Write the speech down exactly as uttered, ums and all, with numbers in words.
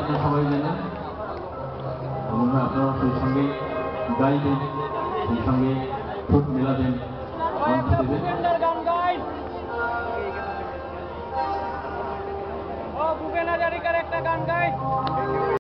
আপনারা সবাই জানেন। আপনারা সেই সঙ্গে গাইবেন, সেই সঙ্গে ফুট মেলাবেন, কণ্ঠ দেবেন। ভূপেন হাজারিকার একটা গান গাই।